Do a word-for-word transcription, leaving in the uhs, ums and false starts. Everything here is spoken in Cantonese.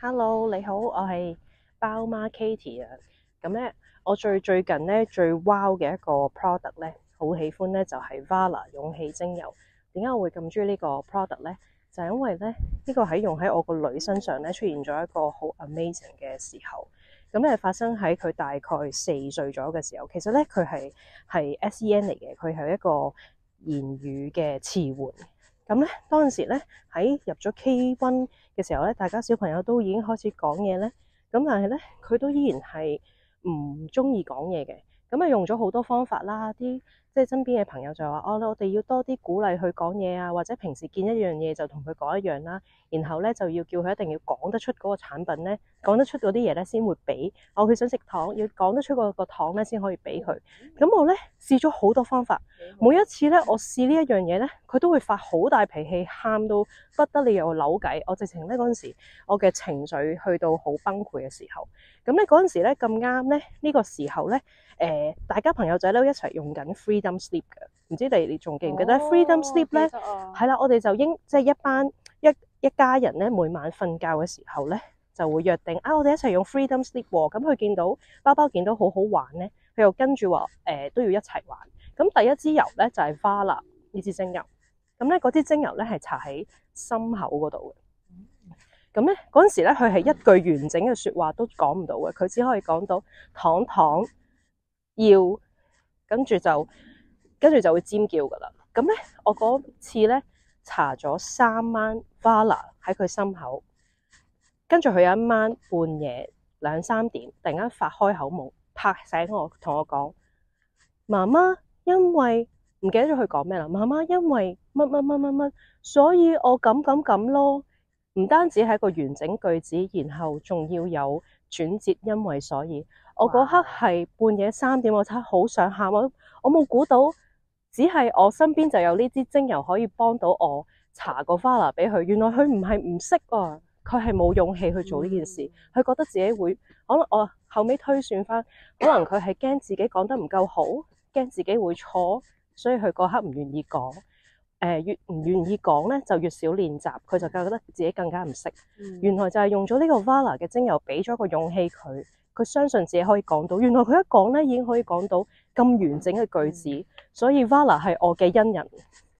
Hello，你好，我係包媽 Katie 啊。咁咧，我最最近咧最 wow 嘅一個 product 咧，好喜歡咧就係 Vala 勇氣精油。點解我會咁中意呢個 product 咧？就係因為咧呢個喺用喺我個女身上咧出現咗一個好 amazing 嘅時候。咁咧發生喺佢大概四歲左右嘅時候。其實咧佢係係 S E N 嚟嘅，佢係一個言語嘅遲緩。咁咧，當陣時咧喺入咗 K 一嘅時候咧，大家小朋友都已經開始講嘢咧。咁但係咧，佢都依然係唔中意講嘢嘅。咁啊，用咗好多方法啦，啲即係身邊嘅朋友就話：哦，我哋要多啲鼓勵佢講嘢啊，或者平時見一樣嘢就同佢講一樣啦。然後咧就要叫佢一定要講得出嗰個產品咧，講得出嗰啲嘢咧先會俾。哦，佢想食糖，要講得出嗰個糖咧先可以俾佢。咁我咧試咗好多方法，每一次咧我試呢一樣嘢咧，佢都會發好大脾氣，喊到不得了又扭計。我直情咧嗰陣時，我嘅情緒去到好崩潰嘅時候。咁咧嗰陣時咧咁啱咧呢個時候咧，誒、呃、大家朋友仔都一齊用緊 Freedom Sleep 嘅，唔知你你仲記唔記得、哦、Freedom Sleep 咧？係啦、啊，我哋就應即係、就是、一班一一家人咧，每晚瞓覺嘅時候咧，就會約定啊，我哋一齊用 Freedom Sleep 喎。咁佢見到包包見到好好玩咧，佢又跟住話誒都要一齊玩。咁第一支油咧就係、是、Vala 呢支精油。咁咧嗰支精油咧係搽喺心口嗰度嘅。咁咧嗰陣時咧，佢係一句完整嘅説話都講唔到嘅，佢只可以講到糖糖要，跟住就跟住就會尖叫噶啦。咁咧，我嗰次咧搽咗三晚 Vala 喺佢心口，跟住佢有一晚半夜兩三點，突然間發開口夢，拍醒我，同我講：媽媽，因為唔記得咗佢講咩啦。媽媽因為乜乜乜乜乜，所以我咁咁咁咯。唔單止係一個完整句子，然後仲要有轉折，因為所以我嗰刻係半夜三點，我真係好想喊。我我冇估到，只係我身邊就有呢支精油可以幫到我搽個 Vala 俾佢。原來佢唔係唔識啊，佢係冇勇氣去做呢件事。佢覺得自己會，可能我後尾推算翻，可能佢係驚自己講得唔夠好，驚自己會錯，所以佢嗰刻唔願意講。誒、呃、越唔願意講咧，就越少練習，佢就覺得自己更加唔識。嗯、原來就係用咗呢個 Vala 嘅精油，俾咗個勇氣佢，佢相信自己可以講到。原來佢一講咧，已經可以講到咁完整嘅句子，嗯、所以 Vala 係我嘅恩人。